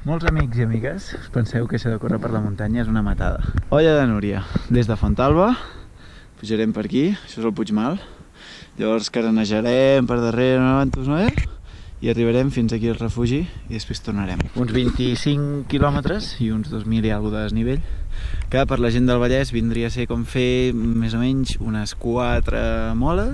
Molts amics i amigues, us penseu que això de córrer per la muntanya és una matada. Olla de Núria, des de Fontalba, pujarem per aquí, això és el Puigmal, llavors caranejarem per darrere i arribarem fins aquí al refugi i després tornarem. Uns 25 quilòmetres i uns 2.000 i alguna de desnivell, que per la gent del Vallès vindria a ser com fer més o menys unes 4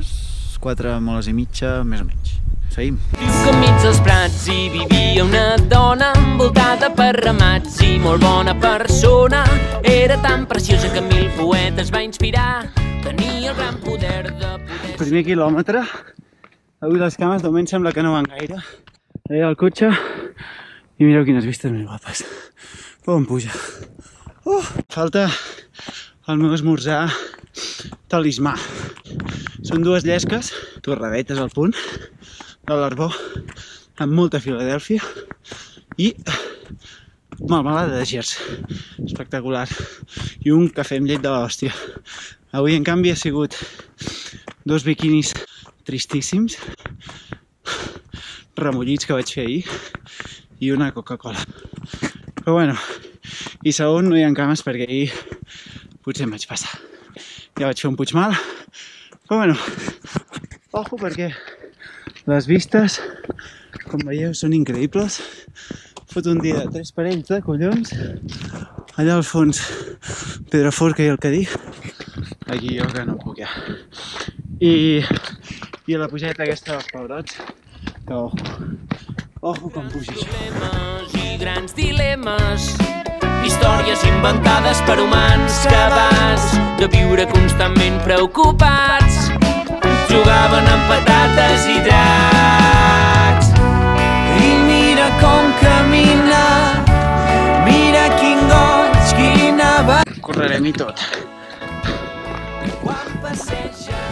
moles i mitja, més o menys. Seguim. Viu que enmig dels prats hi vivia una dona envoltada per ramats i molt bona persona. Era tan preciosa que 1000 poetes va inspirar. Tenia el gran poder de poder... Primer quilòmetre. Avui les cames de moment sembla que no van gaire. Allà al cotxe i mireu quines vistes més guapes. Com puja. Falta el meu esmorzar talismà. Són 2 llesques, torradetes al punt, de l'Arbó, amb molta Filadèlfia i melmelada de gerds. Espectacular. I un cafè amb llet de l'hòstia. Avui, en canvi, ha sigut 2 biquinis tristíssims, remullits que vaig fer ahir, i una Coca-Cola. Però bueno, i segon no hi ha cames perquè ahir potser em vaig passar. Ja vaig fer un Puigmal, però bueno, ojo perquè les vistes, com veieu, són increïbles. Fot un dia de 3 parells de collons. Allà al fons, Pedraforca i el Cadí. Aquí jo que no puc ja. I la pujeta aquesta dels Pebrots, que ojo com puja això. Problemes i grans dilemes, històries inventades per humans capaç de viure constantment preocupats. Jugaven amb patates i dracs. I mira com camina, mira quin goig, quina va... Correrem i tot. Quan passeja,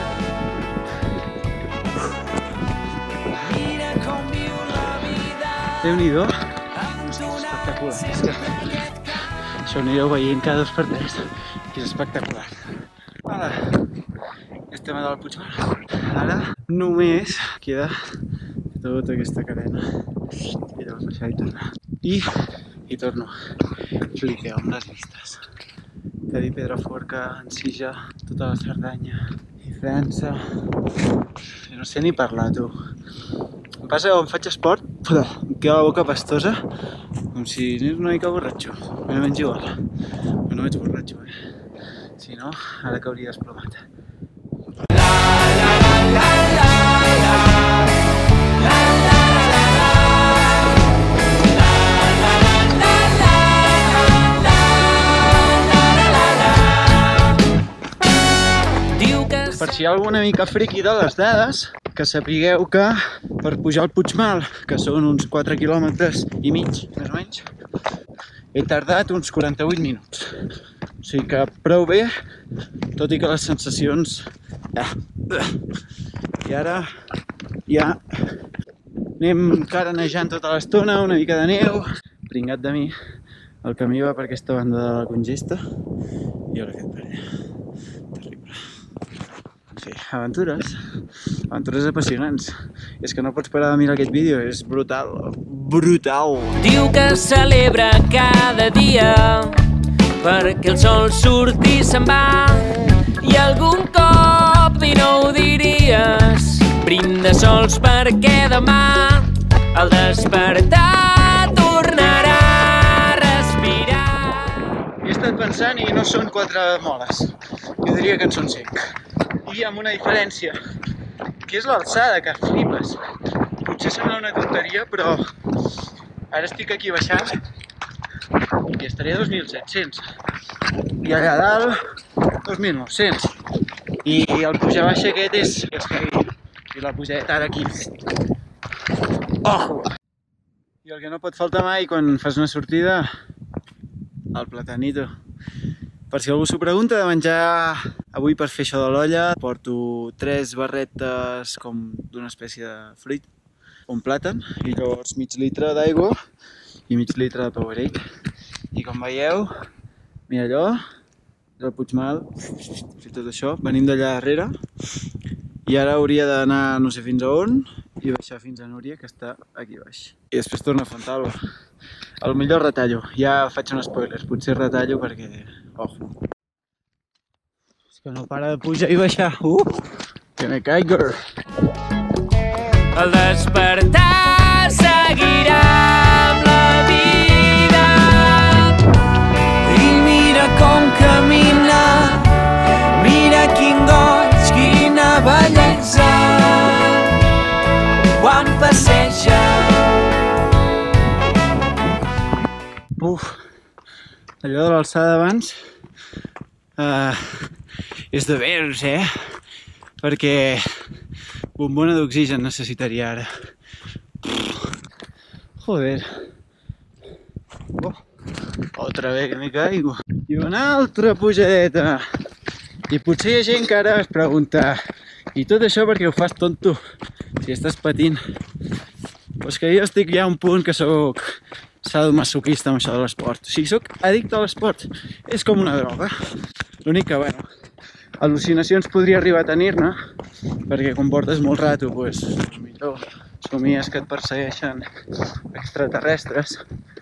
mira com viu la vida. Déu-n'hi-do. Espectacular. Això ho anireu veient cada 2 per 3, que és espectacular. Ara, estem a dalt Puigmal. Ara només queda tota aquesta cadena. I llavors baixar i tornar. I torno. Flipeu amb les vistes. Cadí, Pedraforca, Ensija, tota la Cerdanya i França. No sé ni parlar, tu. Em passa que quan faig esport, em queda la boca pastosa, com si anés una mica borratxo. Però menys igual. Però no veig borratxo, Si no, ara que hauria desplomat. Per si hi ha alguna mica friqui de les dades, que sapigueu que per pujar al Puigmal, que són uns 4 quilòmetres i mig, més o menys, he tardat uns 48 minuts. O sigui que prou bé, tot i que les sensacions... I ara ja anem caranejant tota l'estona, una mica de neu. Pringat de mi, el camí va per aquesta banda de la Congesta i ara aquest per allà. Terrible. En fi, aventures apassionants. És que no pots parar de mirar aquest vídeo, és brutal, brutal. Diu que celebra cada dia perquè el sol surti i se'n va, i algun cop, i no ho diries, brinda sols perquè demà al despertar tornarà a respirar. He estat pensant i no són 4 moles, jo diria que en són 5. I amb una diferència, que és l'alçada, que flipes. Potser sembla una tonteria, però ara estic aquí baixant i estaré a 2.700. I allà dalt, 2.900. I el pujar-baixa aquest és heavy. I la pujada ara aquí. Ojo! I el que no pot faltar mai quan fas una sortida, el platanito. Per si algú s'ho pregunta, de menjar avui per fer això de l'olla, porto 3 barretes com d'una espècie de fruit, un plàtan, i llavors mig litre d'aigua i mig litre de Powerade. I com veieu, mira allò, és el Puigmal, i tot això, venim d'allà darrere, I ara hauria d'anar no sé fins a on i baixar fins a Núria, que està aquí baix. I després torna a Fontalba. Al millor retallo. Ja faig un spoiler. Potser retallo perquè... Ojo. És que no para de pujar i baixar. Que me caigo. Al despertar seguirà amb la vida i mira com camina, mira quin goig, quina bellesa quan passeja. Allò de l'alçada d'abans és de veus, perquè bombona d'oxigen necessitaria ara. Joder. Otra vez que me caigo. I una altra pujadeta. I potser hi ha gent que ara es pregunta i tot això perquè ho fas tonto, si estàs patint. Però és que jo estic ja a un punt que soc sadomasoquista amb això de l'esport. O sigui, soc addicte a l'esport. És com una droga. L'únic que, bueno, al·lucinacions podria arribar a tenir-ne, perquè quan portes molt rato, doncs, millor somies que et persegueixen extraterrestres.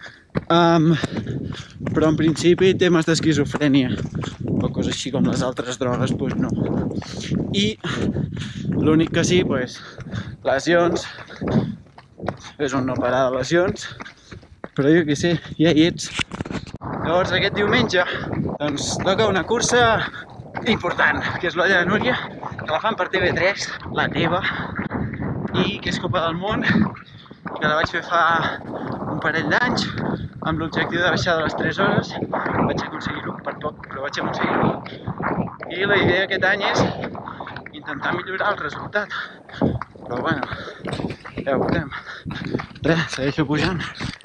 Però en principi temes d'esquizofrènia o coses així com les altres drogues, doncs no. I l'únic que sí, doncs, lesions, és un no parar de lesions, però jo què sé, ja hi ets. Llavors aquest diumenge doncs toca una cursa important, que és l'Olla de Núria, que la fan per TV3, la teva, i que és Copa del Món, que la vaig fer fa un parell d'anys, amb l'objectiu de baixar de les 3 hores. Vaig aconseguir-ho, per poc, però vaig aconseguir-ho. I la idea aquest any és intentar millorar el resultat. Però bueno, ja ho veurem. Res, segueixo pujant.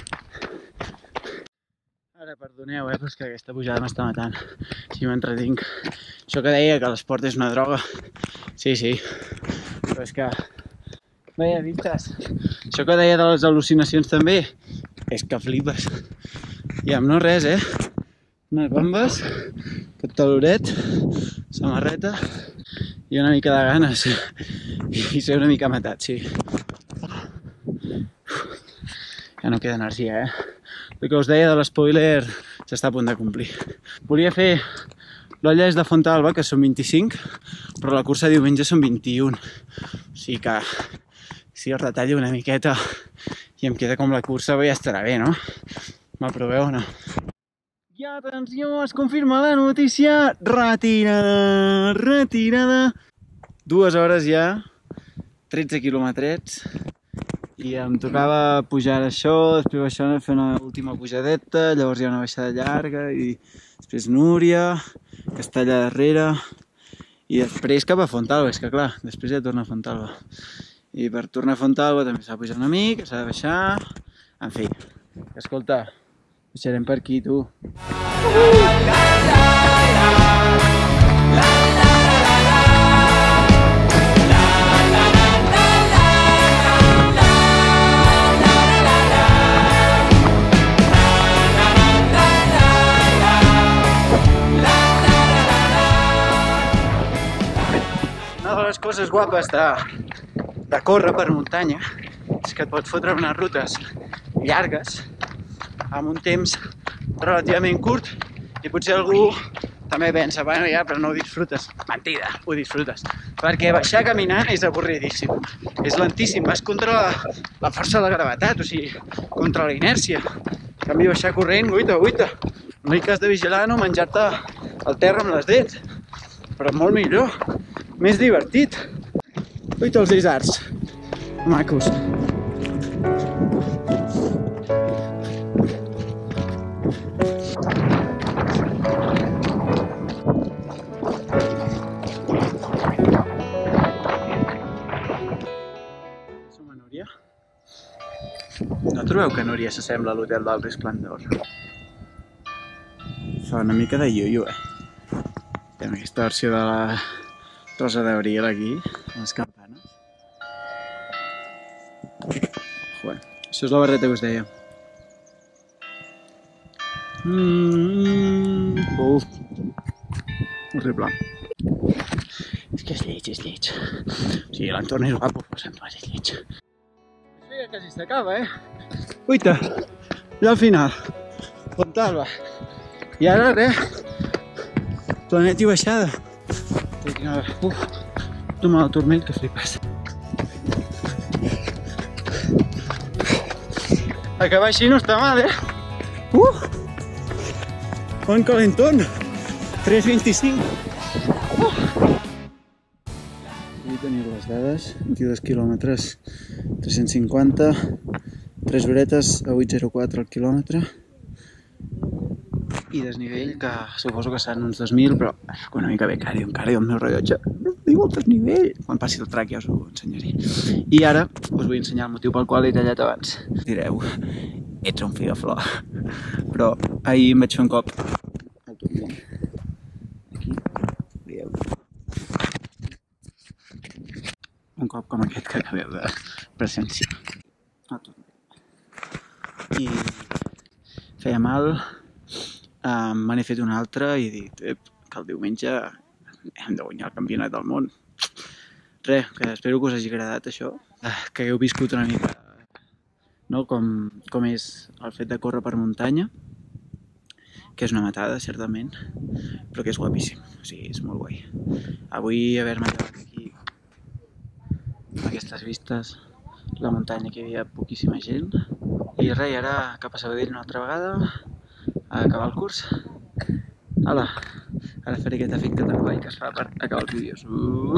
Ara, perdoneu, però és que aquesta pujada m'està matant. Si m'entretinc. Això que deia que l'esport és una droga. Sí, però és que... Veia, vistes. Això que deia de les al·lucinacions també, és que flipes. I amb no res, unes bambes, tot taloret, samarreta i una mica de ganes. I ser una mica matat, sí. Ja no queda energia, El que us deia de l'espoiler s'està a punt de complir. Volia fer l'Olla és de Fontalba, que són 25, però la cursa diumenge són 21. O sigui que si el retallo una miqueta i em queda com la cursa, ja estarà bé, no? M'aproveu o no? I atenció, es confirma la notícia! Retirada! 2 hores ja, 13 quilòmetrets. I em tocava pujar això, després baixar a fer una última pujadeta, llavors hi ha una baixada llarga i després Núria, que està allà darrere, i després cap a Fontalba, és que clar, després ja torna a Fontalba. I per tornar a Fontalba també s'ha de pujar una mica, s'ha de baixar... En fi, escolta, baixarem per aquí, tu. Una de les coses guapes de córrer per muntanya és que et pots fotre unes rutes llargues amb un temps relativament curt i potser algú també pensa, bueno ja, però no ho disfrutes. Mentida, ho disfrutes. Perquè baixar caminant és avorridíssim. És lentíssim, vas contra la força de la gravetat, o sigui, contra la inèrcia. En canvi, baixar corrent, guaita. L'únic que has de vigilar no menjar-te el terra amb les dents. Però molt millor, més divertit. Guaita els isards. Macos. Som a Núria. No trobeu que Núria s'assembla a l'hotel del Resplendor? Fa una mica de ioio, Hi ha aquesta versió de la Rosa d'Abril aquí, les campanes. Joder, això és la barreta que us deia. Horrible. És que és lleig, és lleig. O sigui, l'entorn és guapo, però Sant Tomàs és lleig. Això ja quasi s'acaba, Uita! I al final, Fontalba. I ara res, Planet i baixada. Uf, toma el turmell que flipes. Acabar així no està mal, Bon calentón! 3.25. Aquí teniu les dades, 22 quilòmetres, 350, 3 horetes a 8.04 al quilòmetre. I desnivell, que suposo que seran uns 2.000, però una mica bé, encara el meu rellotge no diu el desnivell. Quan passi el track ja us ho ensenyaré. I ara us vull ensenyar el motiu pel qual he tallat abans. Direu, ets un figaflor. Però ahir em vaig fer un cop al turmell. Aquí, veieu. Un cop com aquest que acabeu de presenciar. Al turmell. I feia mal. Me n'he fet un altre i he dit que el diumenge hem de guanyar el campionat del món. Res, que espero que us hagi agradat això, que hagueu viscut una mica com és el fet de córrer per muntanya, que és una matada, certament, però que és guapíssim, o sigui, és molt guai. Avui haver-me llevat aquí, amb aquestes vistes, la muntanya, que hi havia poquíssima gent, i res, ara cap a Sabadell una altra vegada, a acabar el curs. Hala, ara faré aquest efecte tan guai que es fa per acabar els vídeos.